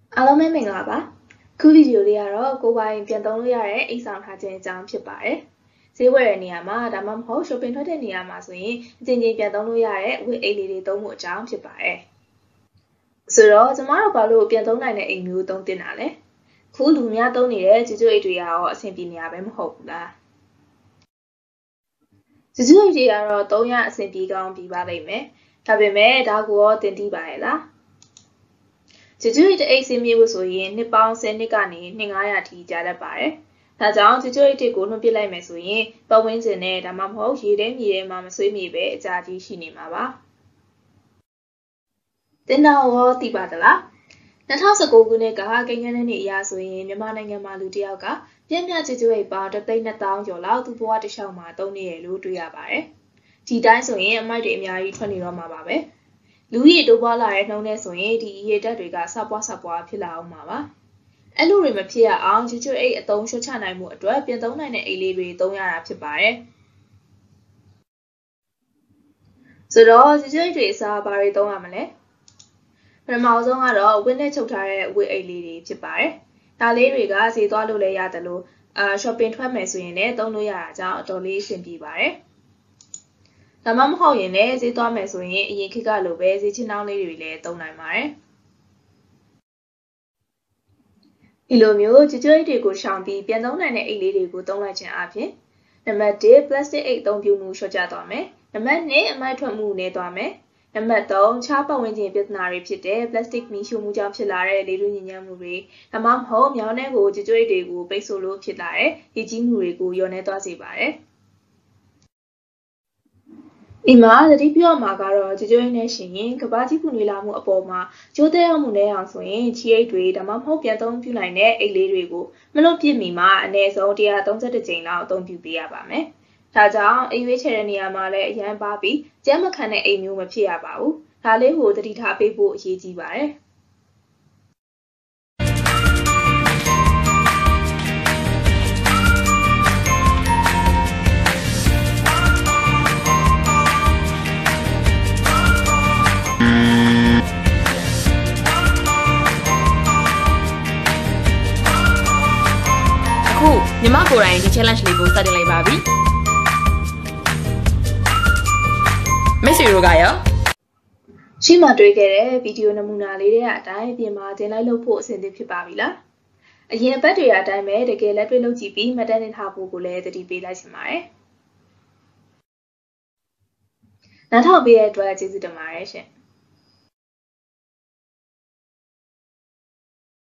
အားလုံးပဲမင်္ဂလာပါခုဗီဒီယိုလေးကတော့ကိုယ်ပိုင်ပြန်သုံးလို့ရတဲ့အိတ်ဆောင်ထားခြင်းအကြောင်းဖြစ်ပါတယ်ဈေးဝယ်တဲ့နေရာမှာဒါမှမဟုတ် shopping ထွက်တဲ့နေရာမှာဆိုရင်အချင်းချင်းပြန်သုံးလို့ရတဲ့ဝတ်အိတ်လေးတွေသုံးဖို့အကြောင်းဖြစ်ပါတယ်ဆိုတော့ကျမတို့ဘာလို့ပြန်သုံးနိုင်တဲ့အိတ်မျိုးသုံးတင်တာလဲခုလူများသုံးနေတဲ့ကျူကျူအိတ်တွေရောအဆင်ပြေနေရပဲမဟုတ်ဘူးလားကျူကျူအိတ်တွေကတော့သုံးရအဆင်ပြေကောင်းပြီးပါလိမ့်မယ်ဒါပေမဲ့ဒါကိုရောတင်တီးပါရဲ့လားကျူကျူအိတ်အိတ်စင်းမြေဖို့ဆိုရင်နှစ်ပေါင်း10နှစ်ကနေနှစ်900ထိကြာတတ်ပါတယ်။ဒါကြောင့်ကျူကျူအိတ်တွေကိုနှုတ်ပစ်လိုက်မယ်ဆိုရင်ပတ်ဝန်းကျင်နဲ့ဒါမှမဟုတ်ရေထဲမြေထဲမှာမဆွေးမြေပဲအကြာကြီးရှိနေမှာပါ။တင်တော်ရောသိပါသလား။2019ခုနှစ်ကကိန်းဂဏန်းတွေအရဆိုရင်မြန်မာနိုင်ငံမှာလူတစ်ယောက်ကပြည့်မြကျူကျူအိတ်ပေါင်း3,200,000ကျော်လောက်သူ့ဘဝတစ်လျှောက်မှာသုံးနေရလို့တွေ့ရပါတယ်။ဒီတိုင်းဆိုရင်အမိုက်တွေအများကြီးထွက်နေတော့မှာပါပဲ။လူကြီးတိုးပွားလာတဲ့နှုန်းနဲ့ဆိုရင်ဒီအရေးတက်တွေကစပွားဖြစ်လာအောင်မှာပါ။အဲ့လိုတွေမဖြစ်ရအောင်ကျူကျူအိတ်အသုံးရှုတ်ချနိုင်မှုအတွက်ပြန်သုံးနိုင်တဲ့အိတ်လေးတွေသုံးရတာဖြစ်ပါတယ်။ဆိုတော့ကျူကျူအိတ်တွေအစားဘာတွေသုံးရမလဲ။ပထမဆုံးကတော့ဝင်းနဲ့ချုပ်ထားတဲ့ဝတ်အိတ်လေးတွေဖြစ်ပါတယ်။ဒါလေးတွေကဈေးသွားလို့လည်းရတယ်လို့shopping ထွက်မယ်ဆိုရင်လည်းသုံးလို့ရတာကြောင့်အတော်လေးအဆင်ပြေပါတယ်။ဒါမှမဟုတ်ရင်လည်းဈေးသွားမယ်ဆိုရင်အရင်ခေတ်ကလိုပဲဈေးချင်းနှောင်းလေးတွေလည်းသုံးနိုင်ပါတယ်ဒီလိုမျိုးကျူကျူအိတ်တွေကိုရှောင်ပြီးပြန်သုံးနိုင်တဲ့အိတ်လေးတွေကိုသုံးလိုက်ခြင်းအပြင်နံပါတ်1 plastic အိတ်အသုံးပြုမှုလျှော့ချသွားမယ်နံပါတ်2အမိုက်ထွက်မှုနည်းသွားမယ်နံပါတ်3ခြားပတ်ဝန်းကျင်ပြဿနာတွေဖြစ်တဲ့ plastic မီးရှို့မှုကြောင့်ဖြစ်လာတဲ့လေထုညစ်ညမ်းမှုတွေဒါမှမဟုတ်မြောင်းထဲကိုကျူကျူအိတ်တွေကိုပိတ်ဆို့လို့ဖြစ်လာတဲ့ရေကြီးမှုတွေကိုလျော့နည်းသွားစေပါတယ်ဒီမှာသတိပြုရမှာကတော့ကျူကျူအိတ်နဲ့ရှင်ရင်ကဘာကြီးပူနွေးလာမှုအပေါ်မှာကျိုးသက်ရောက်မှုနဲ့အောင်ဆိုရင်ချီအိတ်တွေဒါမှမဟုတ်ပြန်သုံးပြုနိုင်တဲ့အိတ်လေးတွေကိုမလွတ်ပြစ်မီမှာအနည်းဆုံး131ကြိမ်လောက်အသုံးပြုပေးရပါမယ်။ဒါကြောင့်အိတ်ရွေးချယ်တဲ့နေရာမှာလည်းအရန်ပါပြီးကျန်းမခံတဲ့အိတ်မျိုးမဖြစ်ရပါဘူး။ဒါလေးကိုသတိထားပေးဖို့အရေးကြီးပါတယ်။အခုညီမကိုယ်တိုင်ဒီ challenge လေးကိုစတင်လိုက်ပါပြီမိတ်ဆွေတို့ကရောရှိမှတွေ့ခဲ့တဲ့ဗီဒီယိုနမူနာလေးတွေအတိုင်းပြင်မာတင်လိုက်လို့ဖို့အဆင်သင့်ဖြစ်ပါပြီလားအရင်အပတ်တွေအတိုင်းပဲတကယ်လက်တွေ့လုပ်ကြည့်ပြီးမှတ်တမ်းတင်ထားဖို့ကိုလည်းသတိပေးလိုက်ချင်ပါတယ်နောက်ထောက်ပေးတဲ့အတွက်ကျေးဇူးတင်ပါတယ်ရှင်